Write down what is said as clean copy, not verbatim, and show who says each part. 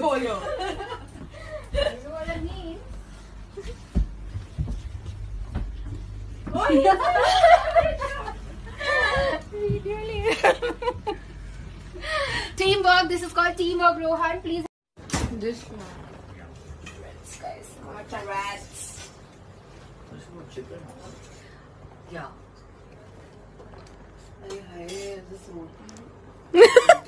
Speaker 1: bolo.
Speaker 2: That's what I mean. Teamwork. This is called teamwork, Rohan. Please.
Speaker 1: This one.
Speaker 2: Rats, guys. Not rats.
Speaker 3: Chicken.
Speaker 1: Yeah. This one.